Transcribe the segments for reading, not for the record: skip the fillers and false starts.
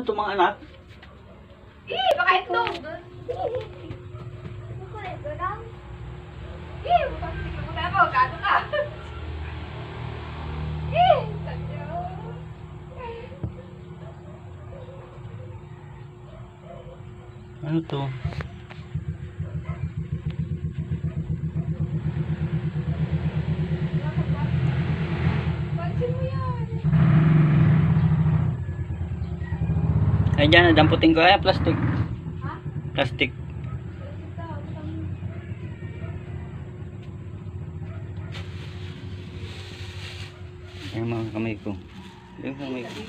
Ano to mga anak? Baka itlog. Bukas tingnan mo na ako. Gaano ka? Ano to? Pansin mo yan. Ay, dyan, damputin ko. Ay, plastic. Ha? Plastic. Ayan mga kamay ko. Ayan kamay ko.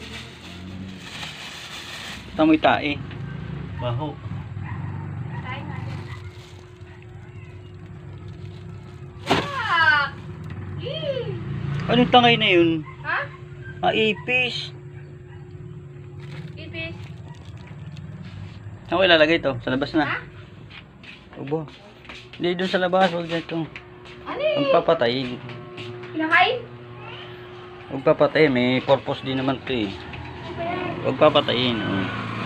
Ito mo itae. Baho. Anong tangay na yun? Ha? Ipis. Ipis. Saan ko ilalagay ito? Sa labas na? Ha? Ubo. Hindi, doon sa labas. Huwag dito. Ano eh? Huwag papatayin. Pinakain? Huwag papatayin. May purpose din naman ito eh. Huwag papatayin. Oh.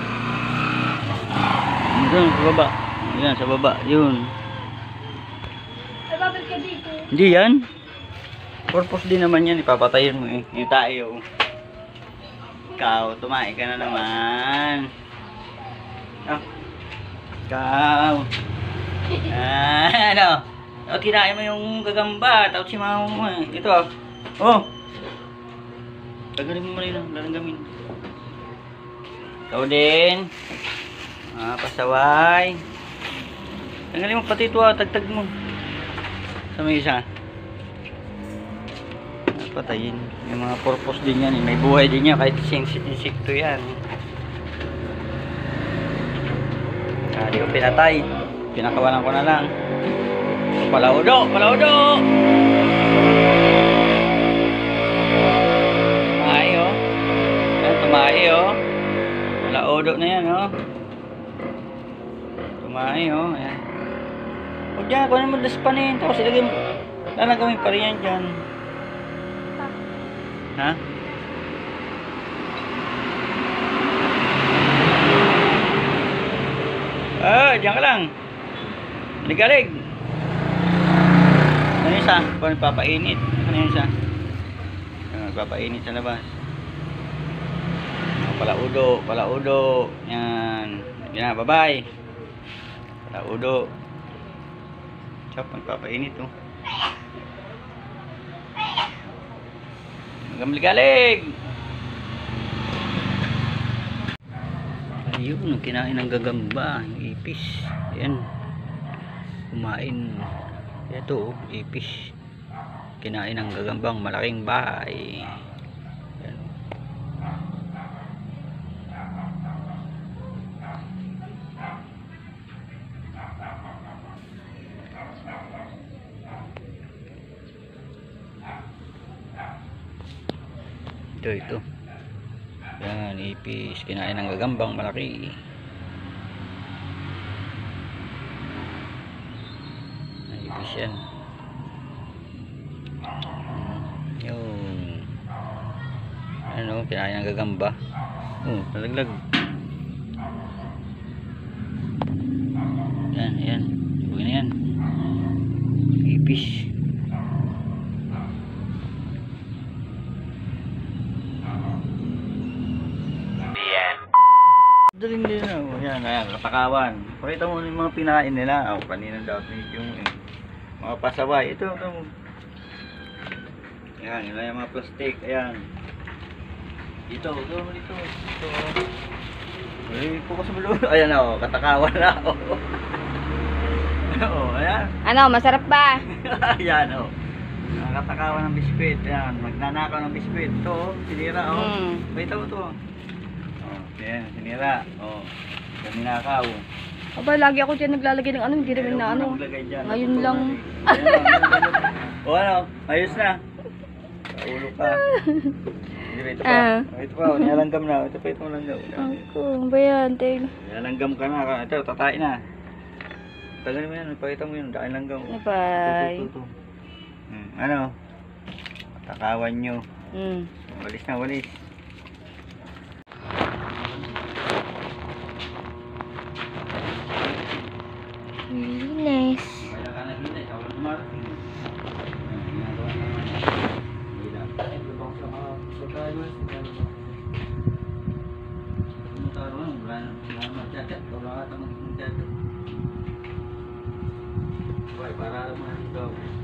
Doon sa baba. Yan, sa baba. Yun. Ay, babalik ka dito. Hindi yan. Purpose din naman yan. Ipapatayin mo eh. Yung tayo. Ikaw, tumae ka na naman. Oh. Ikaw. Ano? O, kinain mo yung gagamba. Tapos si mama mo eh. Ito oh. Oh. Tagalin mo rin lang. Lalanggamin. Ikaw din. Pasaway. Tagalin mo pati ito ah. Tagtag mo. Sa may isa. Patayin. Yung mga purpose din yan. May buhay din yan. Kahit insekto yan. Hindi ko pinatay. Pinakawalan ko na lang. Palaudo! Palaudo! Tumae oh. Yan, tumae oh. Palaudo na yan oh. Tumae oh. Ayan. Huwag dyan. Kunin mo daspanin. Tapos ilagay mo. Lalagawin pa rin yan dyan. Ha? Diyan ka lang. Ligalig. Ano yung isa? Kung nagpapainit. Ano yung isa? Nagpapainit sa labas. Palaudo. Palaudo. Yan. Yan na. Bye-bye. Palaudo. Chop. Nagpapainit oh. Galig-galig. Ayun, kinain ng gagamba, yung ipis. Ayan. Kumain. Ito, ipis. Kinain ng gagambang malaking bahay. Ayan. Ito. Yan, ipis. Kinain ng gagambang malaki. Ipis yan. Yung ano, kinain ng gagamba. Nalaglag. Yan. Huwag na yan. Ipis. Daling nila. Yan, katakawan. Pakita mo yung mga pinain nila. Kanina daw yung mga pasaway. Ito. Yan, yun lang yung mga plastic. Ayan. Dito. Ay, focus mo doon. Ayan o, katakawan na o. Ayan. Ano, masarap ba? Ayan o. Katakawan ng biskwit. Ayan, magnanakaw ng biskwit. Ito, sinira o. Pakita mo to. Ayan, sinira. Kaminakaw. Aba, lagi ako dyan naglalagay ng ano, hindi rin na ano. Ngayon lang. Ano, ayos na. Ulo ka. Ito pa. Ito pa, nilalanggam na. Ito pa itong langgam. Ako, ba yan, Tig? Nilalanggam ka na. Ito, tatain na. Tagalin mo yan, ipakita mo yun. Dahil langgam. Bye. Ano? Takawan nyo. Mm. Walis na, walis. Okay, para naman ito.